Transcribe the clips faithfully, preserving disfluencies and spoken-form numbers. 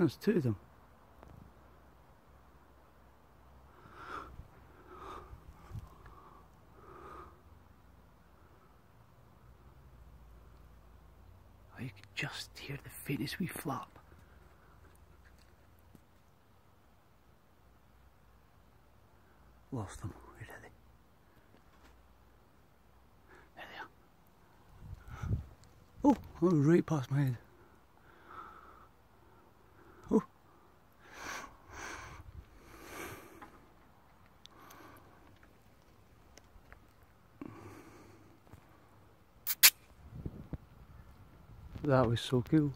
There's two of them. Oh, you can just hear the faintest wee flap. Lost them. Where are they? There they are. Oh, oh, right past my head. Oh. That was so cool.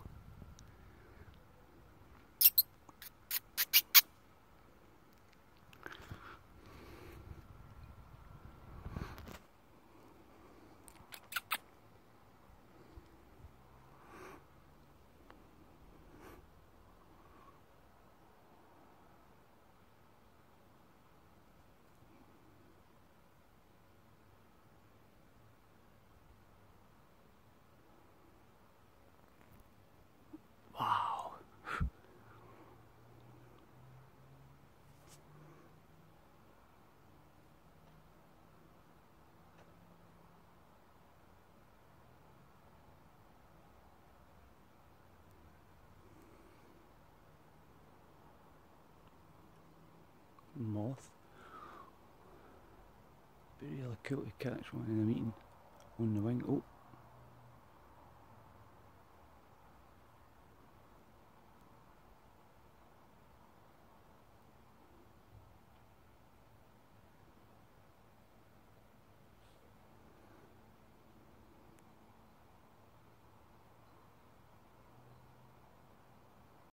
Wow. Moth. Be really cool to catch one in a meeting on the wing. Oh.